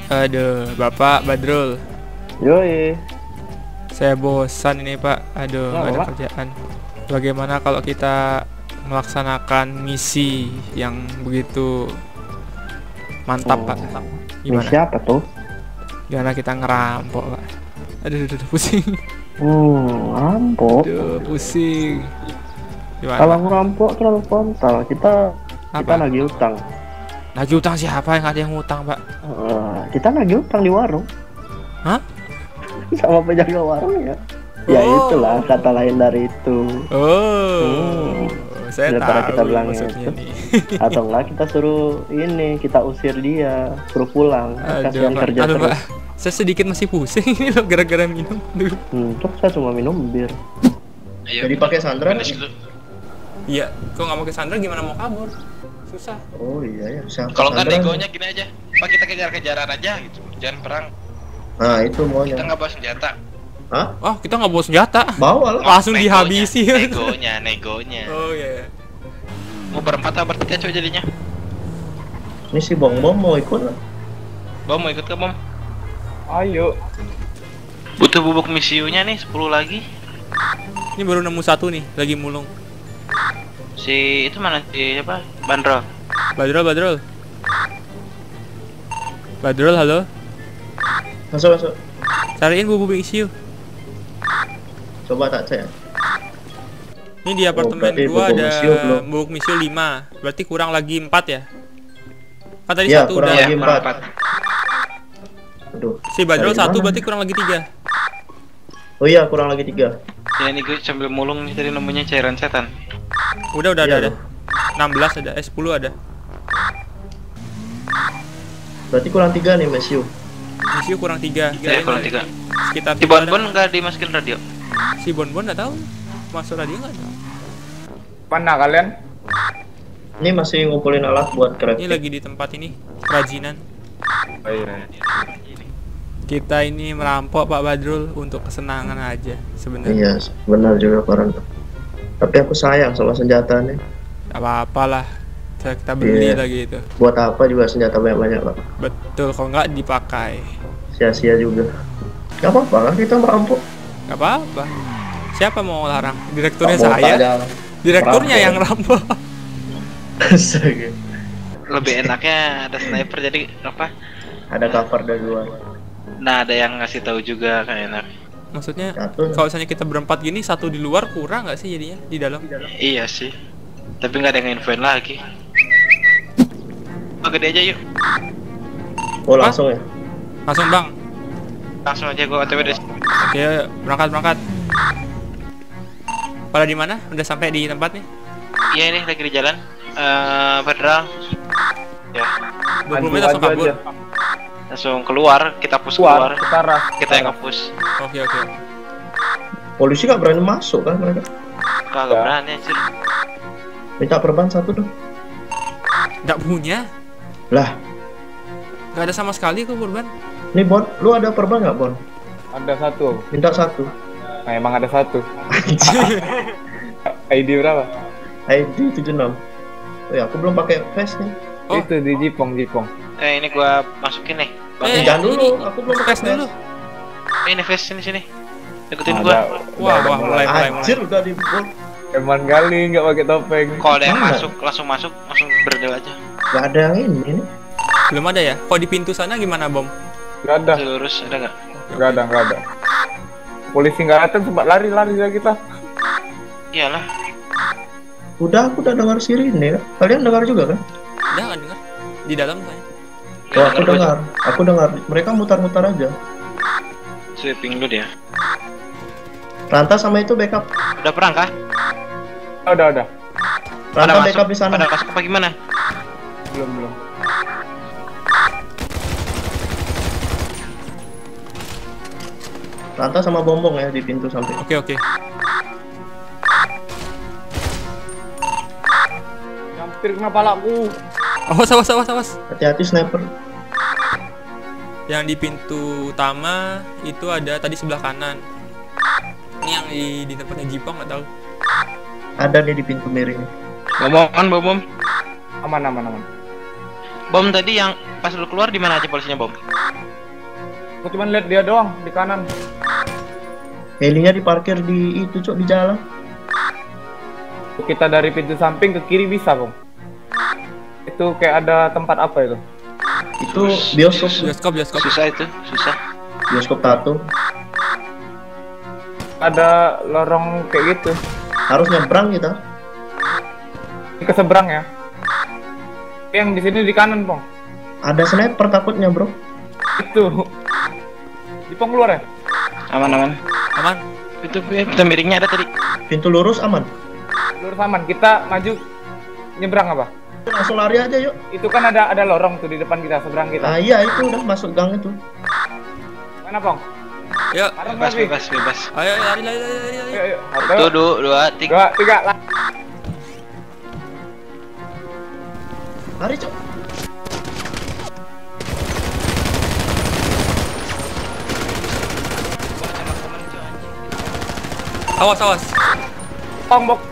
Aduh, Bapak Badrul. Yoi. Saya bosan ini, Pak. Aduh, nggak ada Pak? kerjaan. Bagaimana kalau kita melaksanakan misi yang begitu mantap, Pak? Gimana? Misi apa tuh? Gimana kita ngerampok, Pak? Aduh, pusing. Rampok. Aduh, pusing. Gimana, Kalau Pak? ngerampok terlalu frontal. Kita Apa? nagih utang. Nagih utang siapa yang ada yang ngutang, Pak? Kita nagih utang di warung. Hah? Sama penjaga warung ya. Ya Oh. itulah kata lain dari itu. Oh, saya Daripada tahu kita bilang maksudnya itu. nih. Atau enggak kita suruh ini, kita usir dia, suruh pulang. Kasihan Pak. kerja Aduh, terus. Pak. Saya sedikit masih pusing ini loh gara-gara minum. Duh. Untuk saya cuma minum bir. Ayo, Jadi pakai Sandra finish dulu. Iya, kok nggak pakai sandal gimana mau kabur? Susah. Oh iya ya. Kalau nggak negonya gini aja, Pak, kita kejar-kejaran aja gitu, jangan perang. Nah itu maunya. Kita nggak bawa senjata. Hah? Oh, kita nggak bawa senjata. Bawa lah. Langsung Negonya, dihabisi. Negonya. Oh iya. Mau berempat atau bertiga coba jadinya? Ini si Bom mau ikut lah. Bom mau ikut ke Bom? Ayo. Butuh bubuk misiunya nih 10 lagi. Ini baru nemu satu nih, lagi mulung. Si itu mana si apa? Bandrol. Badrul. Badrul, halo. Masuk. Cariin bubuk isi. Coba tak cek. Ini di apartemen berarti gua bubuk ada misiu belum. bubuk misiu 5. Berarti kurang lagi 4 ya? Kan tadi Iya, satu kurang udah. lagi kurang 4. Aduh. Si Badrul Dari 1 mana? berarti kurang lagi 3. Oh iya, kurang lagi 3. Ya ini gue sambil mulung nih tadi nemunya cairan setan. Udah Iya, ada. 16 ada, 10 ada. Berarti kurang 3 nih, Mesiu. Misiu kurang 3. Ya kurang 3. Sekitar Si Bonbon nggak dimasukin radio. Si Bonbon enggak tahu. Masuk radio enggak ada. Mana kalian? Ini masih ngumpulin alat buat Ini crafting. lagi di tempat ini, kerajinan. Oh iya. Kita ini merampok Pak Badrul untuk kesenangan aja sebenarnya. Iya, benar juga Farhan. Tapi aku sayang sama senjatanya. Gak apa-apa lah. Kita beli Iya. lagi itu. Buat apa juga senjata banyak-banyak, Pak? Betul, kalau nggak dipakai. Sia-sia juga. Gak apa-apa kan kita merampok. Gak apa-apa. Siapa mau larang? Direkturnya Tak mau saya. tanya. Direkturnya Merampok. yang rampok. Astaga. Lebih enaknya ada sniper jadi apa? Ada cover dari luar. Nah ada yang ngasih tahu juga kan enak. Maksudnya Satu. kalau misalnya kita berempat gini, satu di luar kurang nggak sih jadinya di dalam? Iya sih. Tapi nggak ada yang infoin lagi. Oh, gede aja yuk. Oh langsung ya? Langsung bang. Langsung aja gua OTW deh. Oke, berangkat. Pada di mana? Udah sampai di tempat nih? Iya ini lagi di jalan. Federal. Ya. 20 menit langsung kabur. Langsung keluar. Kita push keluar. Utara. Kita yang nge-push. Oke. Polisi gak berani masuk kan mereka? Kagak Ya. berani anjir. Minta perban 1 dong. Nggak punya. Lah, Nggak ada sama sekali kok korban. nih Bon, lu ada perban gak Bon? Ada satu. Minta 1. Nah, emang ada satu. ID berapa? ID 76. Oh ya, aku belum pakai face nih. Oh. Itu di Jipong. Ini gua masukin nih. Jangan dulu, aku belum pakai Tes dulu. Ini face sini. Ikutin Ada. gua. Wah, mulai. Anjir udah di Bon. Emang kali nggak pakai topeng. Kalau ada yang Mana? langsung masuk, langsung berdel aja. Gak ada yang ini nih. Belum ada ya? Kok di pintu sana gimana, Bom? Nggak ada. Lurus ada nggak? Nggak ada. Polisi nggak datang sempat lari lah kita. Iyalah. Udah, aku udah dengar sirine ya. Kalian dengar juga kan? Udah nggak dengar? Di dalam saya. Oh, aku dengar. Mereka mutar-mutar aja. Sweeping dulu dia. Ranta sama itu backup. Udah perang kah? Udah. Ranta backup di sana. Pada masuk apa gimana? Belum. Ranta sama Bombong ya di pintu sampai. Oke. Hampir kena palaku. Awas. Hati-hati sniper. Yang di pintu utama itu ada tadi sebelah kanan. Ini yang di tempatnya Jipong nggak tahu. Ada nih di pintu miring. Bom. Aman. Bom tadi yang pas lu keluar di mana aja polisinya, Bom? Aku cuma lihat dia doang di kanan. Helinya diparkir di itu cok, di jalan. Kita dari pintu samping ke kiri bisa, Bang. Itu kayak ada tempat apa itu? Itu bioskop. Bioskop. Susah itu, susah. Bioskop tato. Ada lorong kayak gitu. Harus nyebrang kita. Ke seberang ya. Yang di sini di kanan, Bang. Ada sniper takutnya bro. Itu. Di Pong keluar ya? Aman. Itu pintu miringnya ada tadi. Pintu lurus aman. Lurus aman. Kita maju nyebrang apa? Langsung lari aja yuk. Itu kan ada lorong tuh di depan kita, seberang kita. Ah iya itu udah masuk gang itu. Mana, Pong? Yuk, Bebas. ayo lari. Ayo. 1, 2, 3. 2, 3, lah. Lari cok. Awas. Pong, Bok.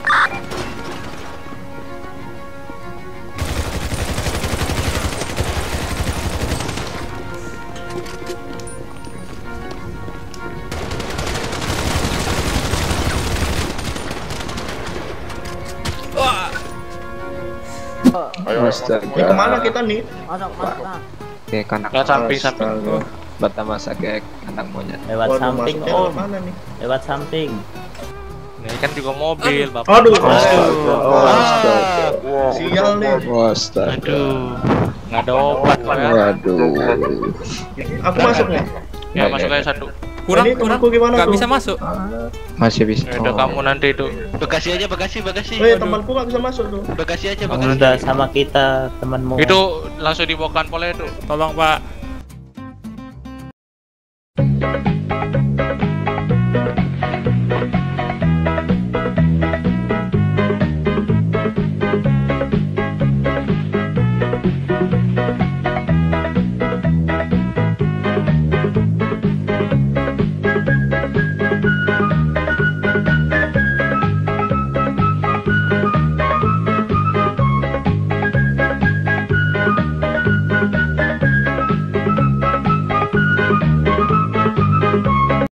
Wah. Ini kemana kita nih? Oke, kanak Lewat samping. bata masa kayak kandang monyet. Lewat Waduh, samping masuknya om, kemana nih? lewat samping. Ini kan juga mobil, Bapak. Aduh. Astaga. Sial nih. Astaga. Aduh. Nggak ada obat, Pak ya. Waduh. Aku masuk nih. Ya, masuk aja satu. Kurang. Ini temanku gimana Nggak tuh? bisa masuk. Masih bisa. Udah kamu nanti itu. Bekasi aja, Bekasi. Weh temanku nggak bisa masuk tuh. Bekasi aja, Udah Bekasi. sama kita temanmu. Itu langsung dibawakan pola itu. Tolong Pak.